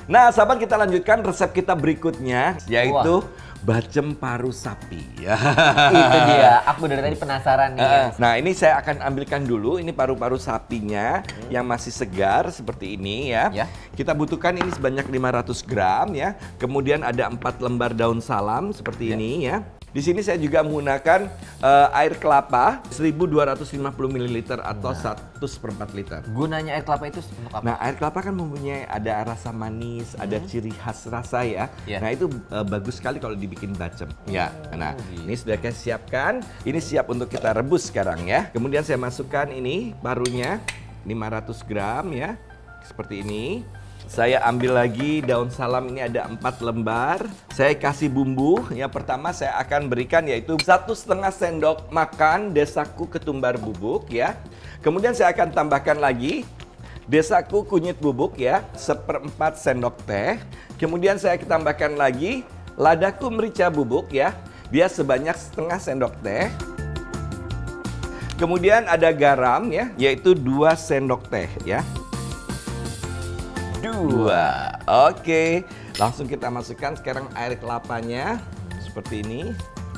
Nah, sahabat, kita lanjutkan resep kita berikutnya, yaitu bacem paru sapi. Itu dia, aku dari tadi penasaran nih. Nah, ini saya akan ambilkan dulu, ini paru-paru sapinya yang masih segar seperti ini ya. Kita butuhkan ini sebanyak 500 gram ya. Kemudian ada 4 lembar daun salam seperti ini ya. Di sini saya juga menggunakan air kelapa 1250 ml atau 1/4 liter. Gunanya air kelapa itu untuk apa? Nah, air kelapa kan mempunyai ada rasa manis, ada ciri khas rasa ya. Nah, itu bagus sekali kalau dibikin bacem. Ya. Nah, ini sudah saya siapkan. Ini siap untuk kita rebus sekarang ya. Kemudian saya masukkan ini parunya 500 gram ya. Seperti ini. Saya ambil lagi daun salam, ini ada 4 lembar. Saya kasih bumbu. Yang pertama saya akan berikan yaitu 1,5 sendok makan desaku ketumbar bubuk ya. Kemudian saya akan tambahkan lagi desaku kunyit bubuk ya, 1/4 sendok teh. Kemudian saya tambahkan lagi ladaku merica bubuk ya, dia sebanyak 1/2 sendok teh. Kemudian ada garam ya, yaitu 2 sendok teh ya. 2. Oke, langsung kita masukkan sekarang air kelapanya seperti ini.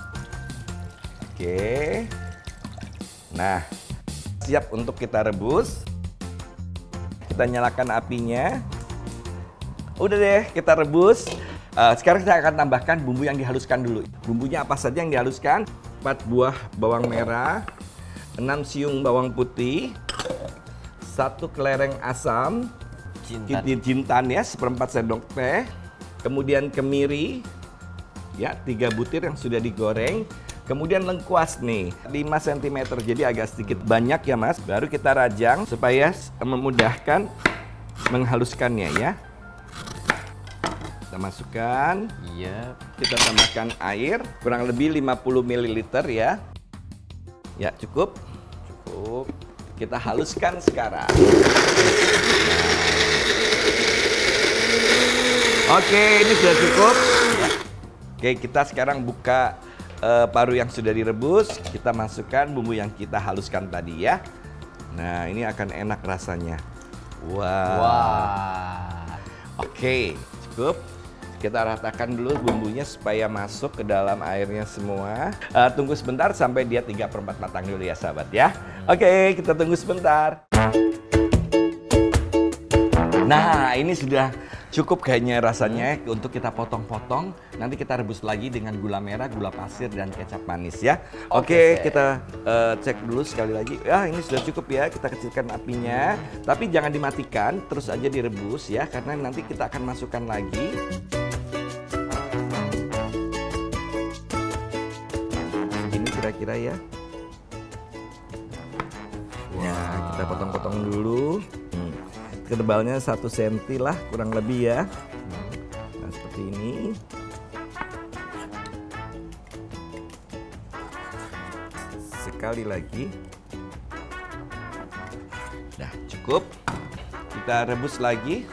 Oke. Nah, siap untuk kita rebus. Kita nyalakan apinya. Udah deh, kita rebus. Sekarang saya akan tambahkan bumbu yang dihaluskan dulu. Bumbunya apa saja yang dihaluskan? 4 buah bawang merah, 6 siung bawang putih, 1 kelereng asam, jintan ya, 1/4 sendok teh, kemudian kemiri ya, 3 butir yang sudah digoreng, kemudian lengkuas nih 5 cm, jadi agak sedikit banyak ya Mas. Baru kita rajang supaya memudahkan menghaluskannya ya. Kita masukkan, kita tambahkan air kurang lebih 50 ml ya. Ya, cukup. Kita haluskan sekarang. Oke, ini sudah cukup. Oke, kita sekarang buka paru yang sudah direbus. Kita masukkan bumbu yang kita haluskan tadi ya. Nah, ini akan enak rasanya. Oke, cukup. Kita ratakan dulu bumbunya supaya masuk ke dalam airnya semua. Tunggu sebentar sampai dia 3/4 matang dulu ya sahabat ya. Oke, kita tunggu sebentar. Nah, ini sudah cukup kayaknya rasanya untuk kita potong-potong. Nanti kita rebus lagi dengan gula merah, gula pasir, dan kecap manis ya. Oke, kita cek dulu sekali lagi. Ya, ini sudah cukup ya. Kita kecilkan apinya. Tapi jangan dimatikan, terus aja direbus ya. Karena nanti kita akan masukkan lagi. Ini kira-kira ya. Ya, kita potong-potong dulu. Ketebalnya 1 cm lah kurang lebih ya. Nah, seperti ini. Sekali lagi. Nah, cukup. Kita rebus lagi.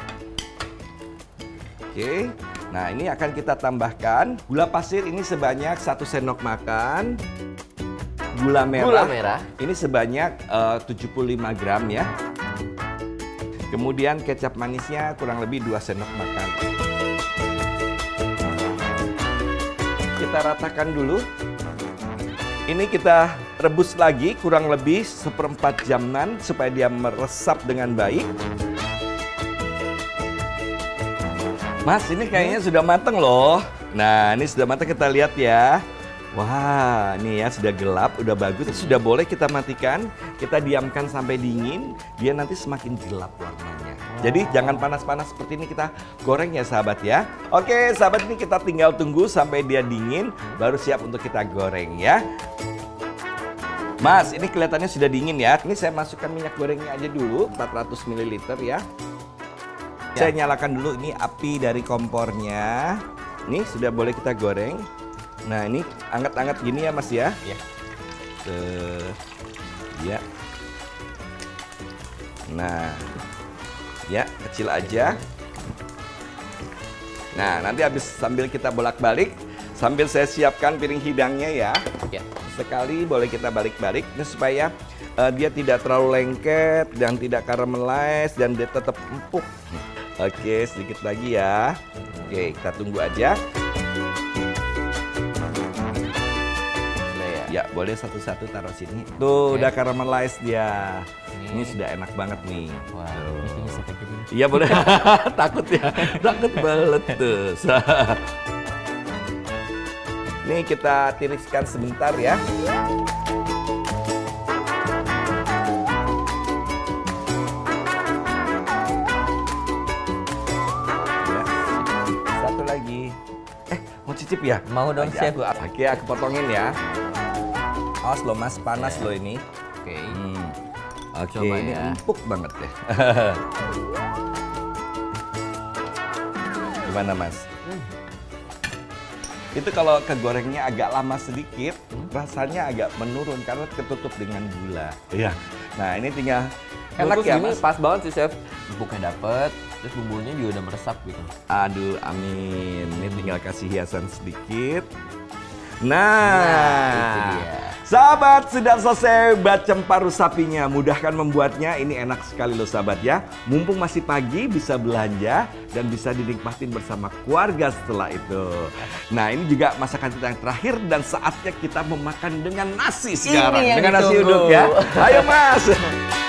Oke. Nah, ini akan kita tambahkan gula pasir ini sebanyak 1 sendok makan. Gula merah. Ini sebanyak 75 gram ya. Kemudian kecap manisnya kurang lebih 2 sendok makan. Kita ratakan dulu. Ini kita rebus lagi kurang lebih 1/4 jaman supaya dia meresap dengan baik. Mas, ini kayaknya sudah mateng loh. Nah, ini sudah mateng, kita lihat ya. Wah, ini ya sudah gelap, udah bagus. Sudah boleh kita matikan, kita diamkan sampai dingin, dia nanti semakin gelap warnanya. Jadi jangan panas-panas seperti ini, kita goreng ya sahabat ya. Oke sahabat, ini kita tinggal tunggu sampai dia dingin, baru siap untuk kita goreng ya. Mas, ini kelihatannya sudah dingin ya. Ini saya masukkan minyak gorengnya aja dulu, 400 ml ya. Saya nyalakan dulu ini api dari kompornya. Ini sudah boleh kita goreng. Nah, ini anget-anget gini ya Mas ya. Ya. Nah, ya kecil aja. Nah, nanti habis sambil kita bolak-balik, sambil saya siapkan piring hidangnya ya. Sekali boleh kita balik-balik supaya dia tidak terlalu lengket dan tidak karamelis dan dia tetap empuk. Oke, sedikit lagi ya. Oke, kita tunggu aja. Ya, boleh satu-satu taruh sini. Tuh, udah caramelize dia. Ini sudah enak banget nih. Wah, ini kayaknya saya pegang. Iya, boleh. Takut ya. Takut banget tuh. Nih kita tiriskan sebentar ya. Satu lagi. Mau cicip ya? Mau dong, Chef. Oke, aku potongin ya. Awas loh Mas, panas loh ini. Oke. Oke, Coba ini ya. empuk banget deh. Gimana Mas? Itu kalau kegorengnya agak lama sedikit, rasanya agak menurun karena ketutup dengan gula. Iya. Nah, ini tinggal enak ya ini Mas. pas banget sih, Chef. Empuknya dapet, terus bumbunya juga udah meresap gitu. Aduh, amin. Ini tinggal kasih hiasan sedikit. Nah, itu dia. Sahabat, sudah selesai bacem paru sapinya. Mudahkan membuatnya, ini enak sekali loh sahabat ya. Mumpung masih pagi, bisa belanja dan bisa dinikmatin bersama keluarga setelah itu. Nah, ini juga masakan kita yang terakhir dan saatnya kita memakan dengan nasi sekarang. Ini yang dengan nasi ditunggu. uduk ya. Ayo Mas.